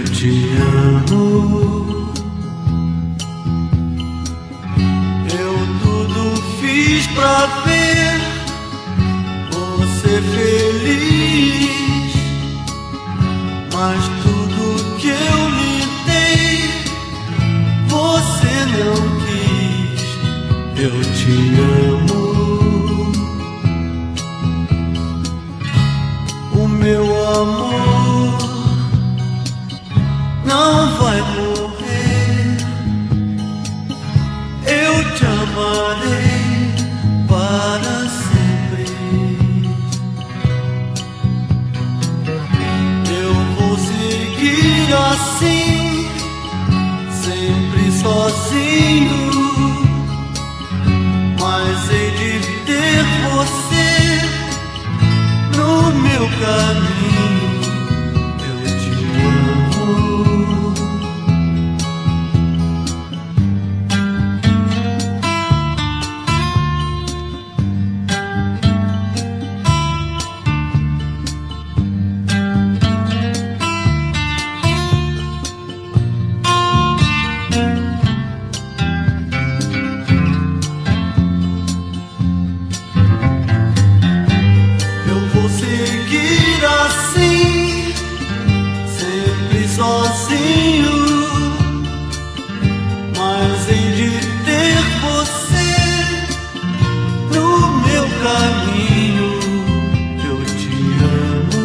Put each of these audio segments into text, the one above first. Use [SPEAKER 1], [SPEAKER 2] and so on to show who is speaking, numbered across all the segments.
[SPEAKER 1] te amo. Eu tudo fiz pra ver você feliz, mas tudo que eu lhe dei você não quis. Eu te amo. O meu amor não vai morrer. Eu te amarei para sempre. Eu vou seguir assim, sempre sozinho, mas hei de ter você no meu caminho. Eu te amo. Eu vou seguir assim, sempre sozinho, mas hei de ter você no meu caminho. Eu te amo.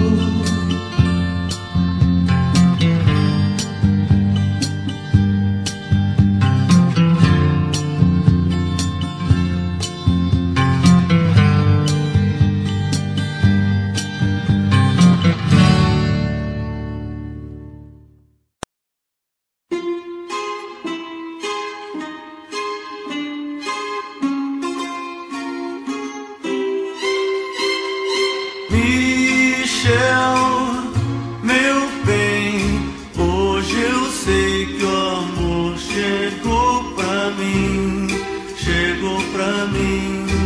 [SPEAKER 1] Michel, meu bem, hoje eu sei que o amor chegou pra mim, chegou pra mim.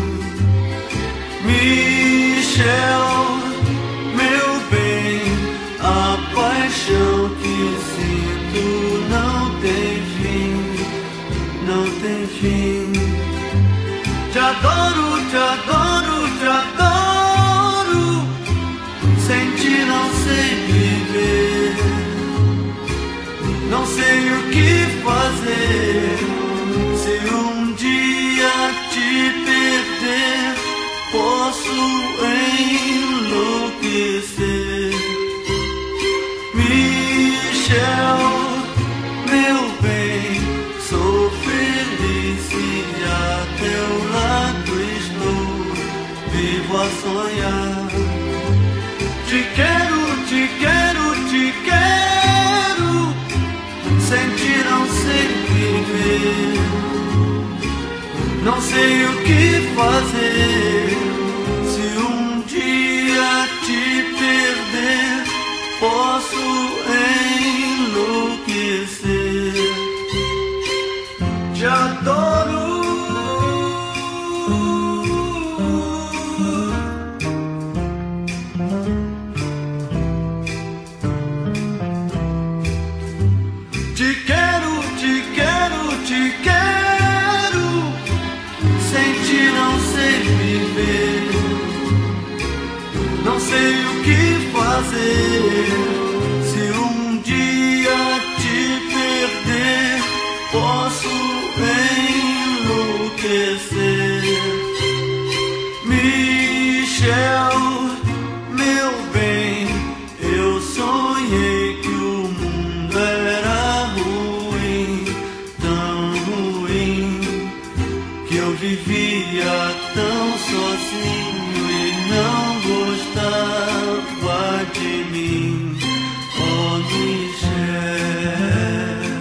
[SPEAKER 1] Michel, meu bem, a paixão que sinto não tem fim, não tem fim. Te adoro, te adoro, te adoro. Sem ti não sei viver, não sei o que fazer. Se um dia te perder, posso enlouquecer. Michel, meu bem, sou feliz se a teu lado estou, vivo a sonhar. Te quero, te quero, te quero. Sem ti não sei viver, não sei o que fazer. Se um dia te perder, posso enlouquecer. Te adoro. Te quero, te quero, te quero. Sem ti não sei viver, não sei o que fazer. Se um dia te perder, posso enlouquecer. Michel, meu bem, eu sonhei que o mundo era ruim, tão ruim, que eu vivia tão sozinho e não gostava de mim. Oh, Michel.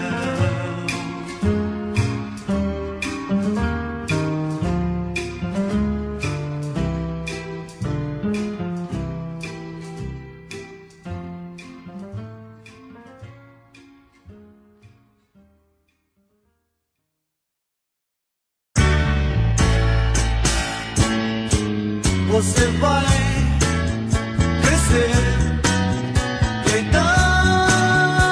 [SPEAKER 1] Você vai crescer, então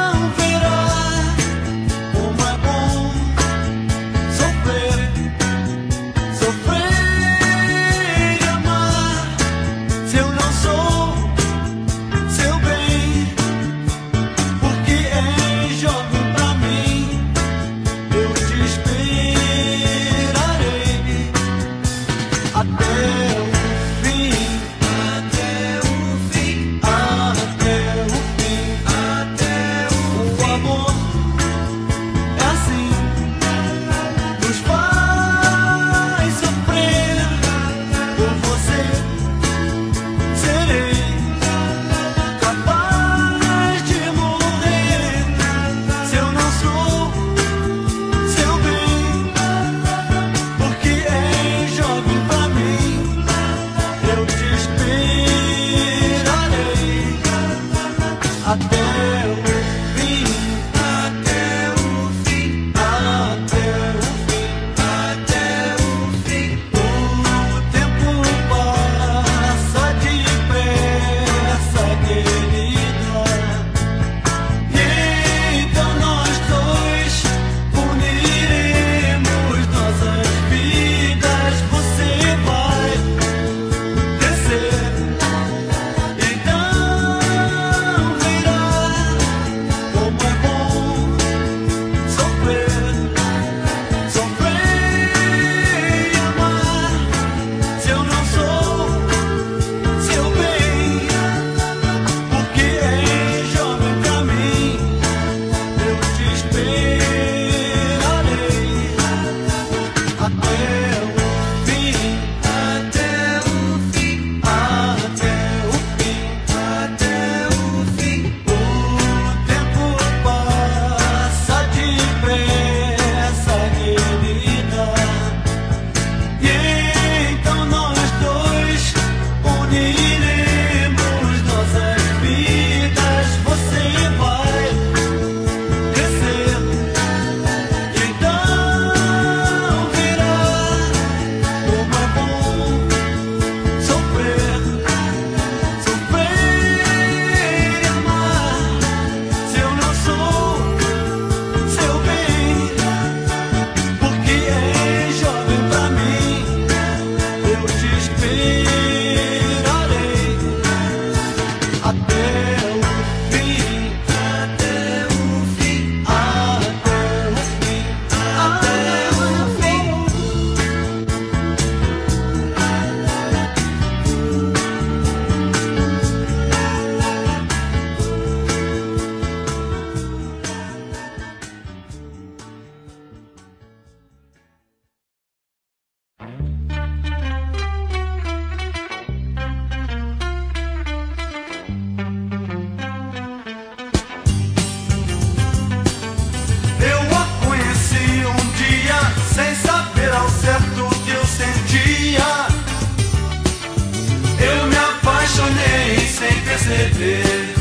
[SPEAKER 1] perceber.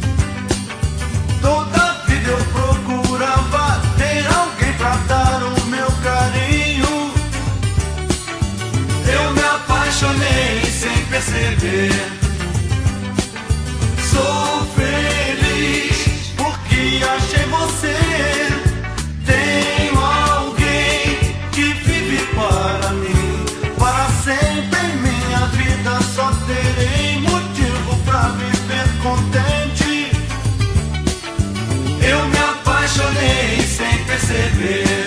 [SPEAKER 1] Toda vida eu procurava ter alguém pra dar o meu carinho. Eu me apaixonei sem perceber. Sou feliz porque achei você. Tenho alguém que vive para mim, para sempre em minha vida. Só terei motivo pra viver contente. Eu me apaixonei sem perceber.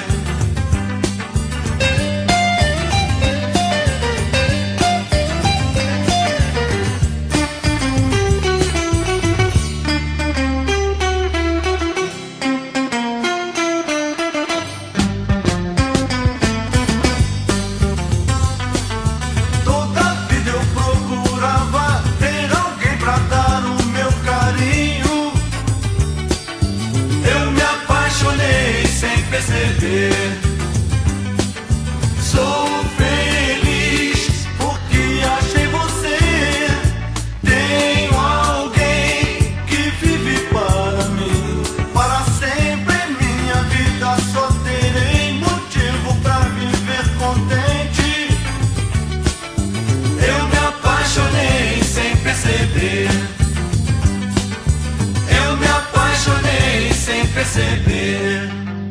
[SPEAKER 1] Sou feliz porque achei você. Tenho alguém que vive para mim, para sempre em minha vida. Só terei motivo pra viver contente. Eu me apaixonei sem perceber. Eu me apaixonei sem perceber.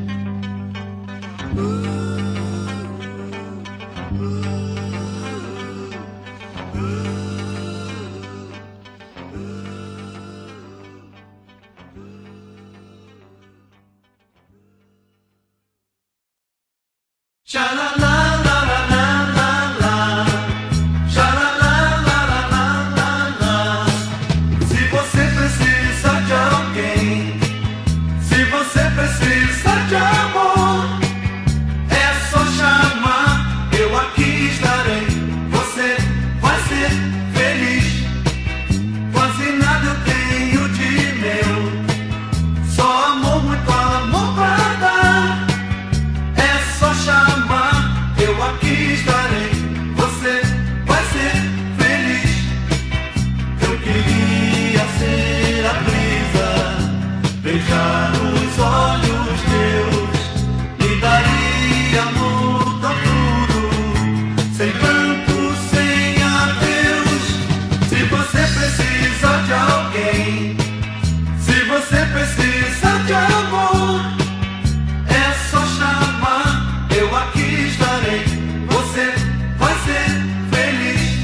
[SPEAKER 1] Se você precisa de alguém, se você precisa de amor, é só chamar, eu aqui estarei. Você vai ser feliz. Quase nada eu tenho de meu, só amor, muito amor pra dar. É só chamar, eu aqui estarei. Você vai ser feliz. Eu queria ser a brisa, beijar os olhos teus, me daria amor tão puro, sem pranto, sem adeus. Se você precisa de alguém, se você precisa de amor, é só chamar, eu aqui estarei. Você vai ser feliz.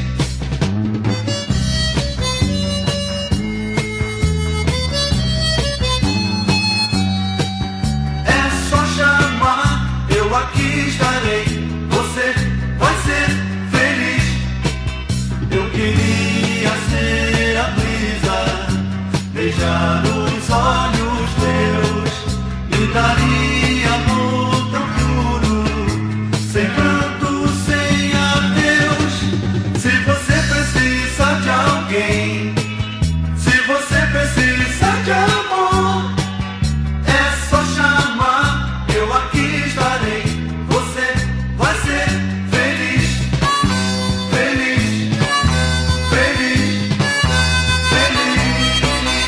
[SPEAKER 1] É só chamar, eu aqui estarei. Você vai ser feliz. Eu queria ser a brisa, beijar os olhos teus, me daria amor tão puro, sem pranto, sem adeus. Se você precisa de alguém, se você precisa de amor, é só chamar, eu aqui estarei. Você vai ser feliz. Feliz, feliz, feliz.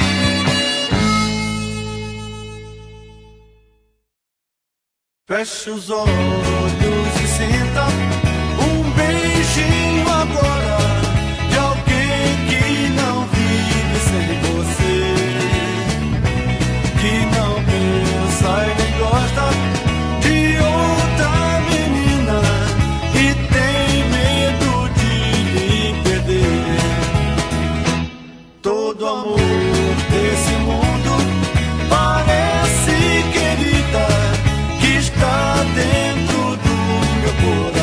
[SPEAKER 1] Feche os olhos e sinta um beijinho agora de alguém que não vive sem você, que não pensa e nem gosta de outra menina e tem medo de lhe perder. Todo amor desse mundo parece, querida, que está dentro do meu coração.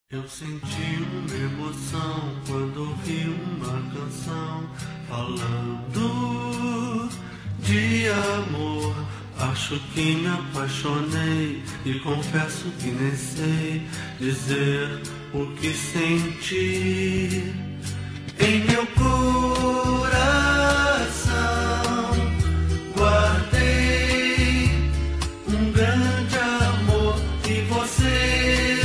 [SPEAKER 1] Eu senti uma emoção quando ouvi uma canção falando de amor. Acho que me apaixonei e confesso que nem sei dizer o que senti em meu coração. Guardei um grande amor e você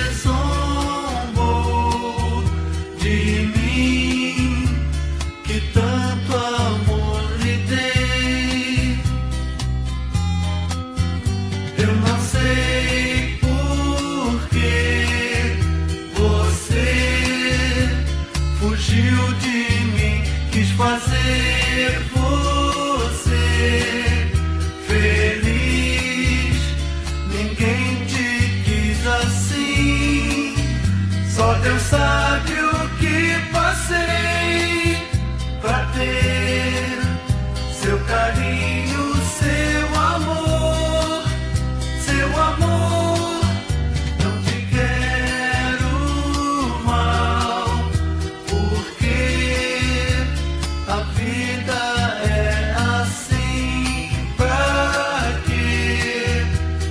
[SPEAKER 1] zombou de mim, que tanto amor lhe dei. Eu não sei por que você fugiu de mim, quis fazer você feliz. Ninguém te quis assim, só Deus sabe o que passei pra ter seu carinho, seu amor, seu amor. Não te quero mal, porque a vida é assim. Pra que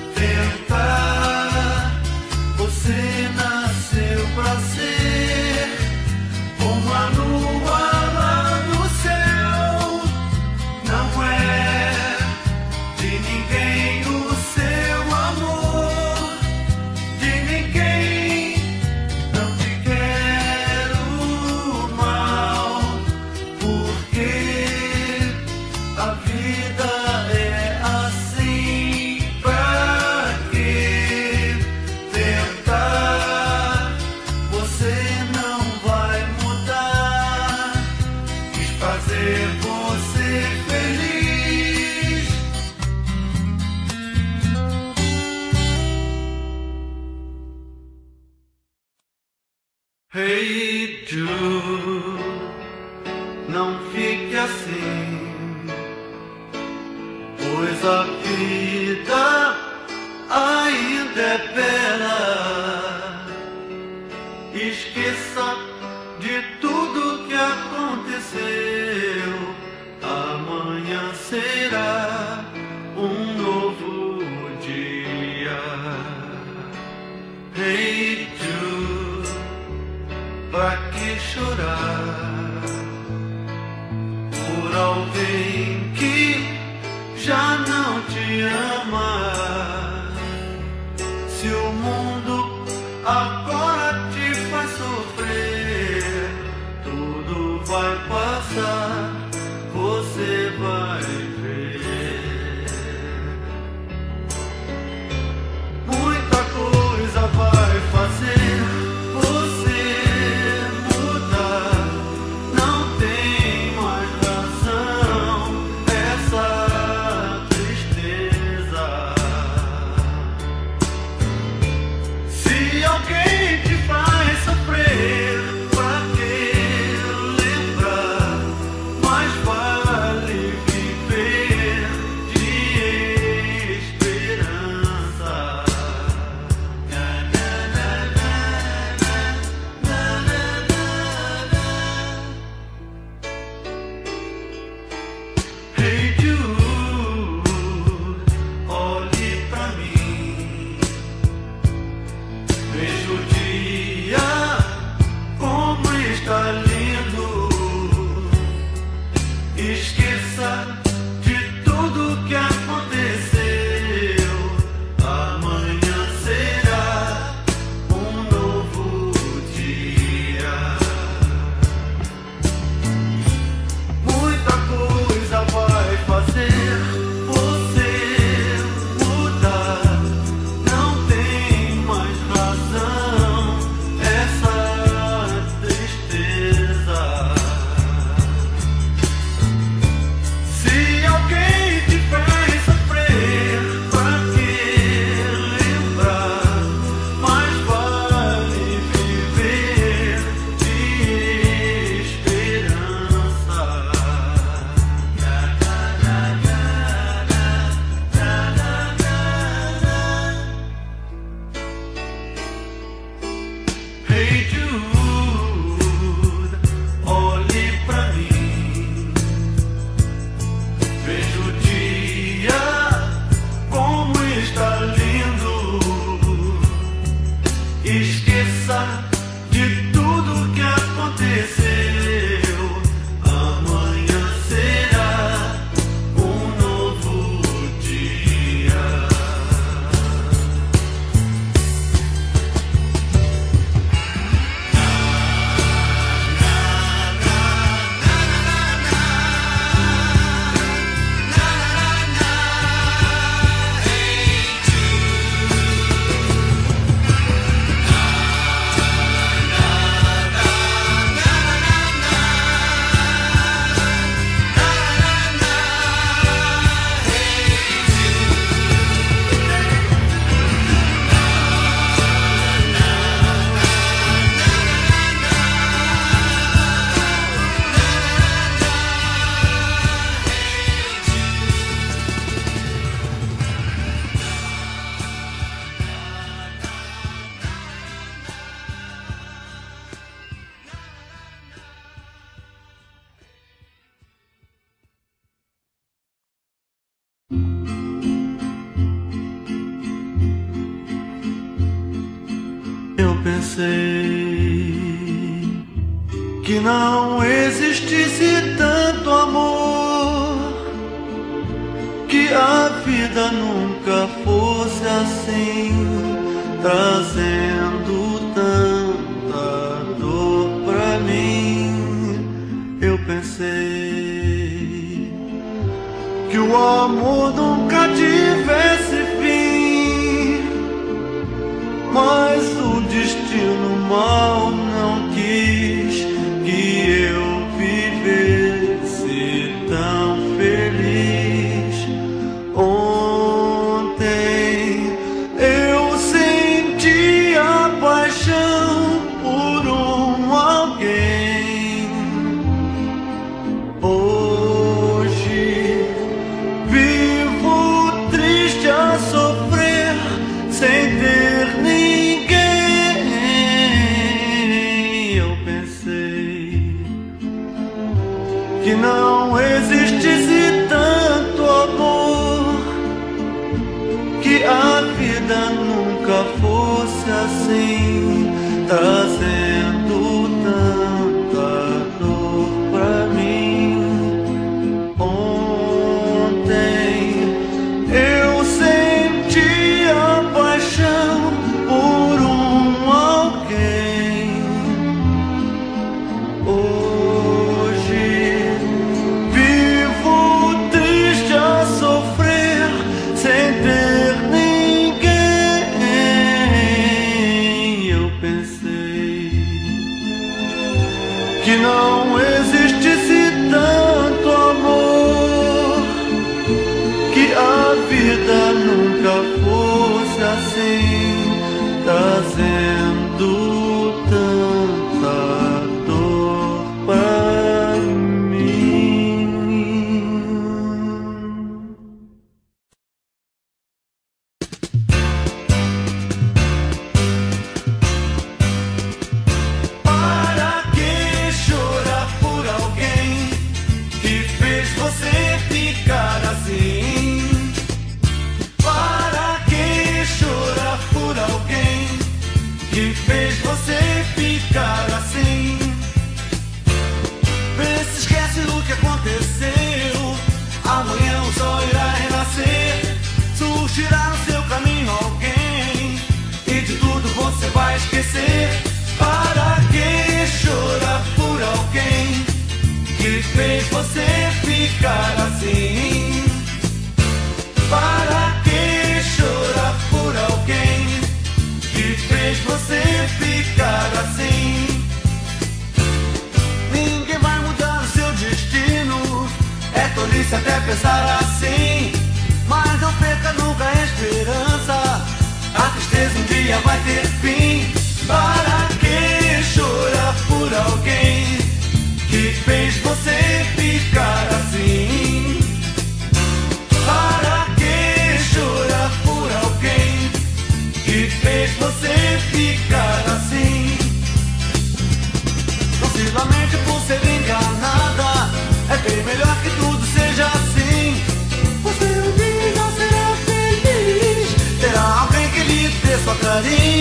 [SPEAKER 1] tentar? Você nasceu pra ser uma lua lá no céu. Não é de ninguém o seu amor, de ninguém. Não te quero mal, porque a vida é assim. Pra que tentar? Você não vai mudar. Quis fazer você feliz. Hey Jude, não fique assim, pois a vida ainda é bela. Esqueça de tudo que aconteceu. Amanhã será um novo dia. Hey Jude, pra que chorar por alguém que já não te ama? Se o mundo agora te faz sofrer, tudo vai passar, você vai ver. Muita coisa vai fazer você mudar. Não tem mais razão essa tristeza. Se alguém te de tudo que aconteceu. Amanhã será um novo dia. Eu pensei que não existisse tanto amor, que a vida nunca fosse assim, trazendo tanta dor pra mim. Eu pensei que o amor nunca tivesse fim, mas o destino mal não quis que eu vivesse tão feliz. Ontem eu senti a paixão por um alguém. Hoje vivo triste a sofrer sem ter ninguém. Eu pensei que não existisse tanto amor, que a vida nunca fosse assim, trazendo tanta dor pra mim. Ontem eu senti a paixão por um alguém. Hoje vivo triste a sofrer sem ter ninguém. Eu pensei que não existisse tanto amor, que a vida nunca fosse assim, trazendo tanta dor pra mim. Para que chorar por alguém que fez você ficar assim? Para que chorar por alguém que fez você ficar assim? Vê se esquece do que aconteceu. Amanhã o sol irá renascer. Surgirá no seu caminho alguém e de tudo você vai esquecer. Para que chorar por alguém que fez você ficar assim? Para que chorar por alguém que fez você ficar assim? Ninguém vai mudar o seu destino, é tolice até pensar assim. Mas não perca nunca a esperança, a tristeza um dia vai ter fim. Para que chorar por alguém que fez você ficar assim? Para que chorar por alguém que fez você ficar assim? Não se lamente por ser enganada, é bem melhor que tudo seja assim. Você um dia será feliz, terá alguém que lhe dê sua carinho.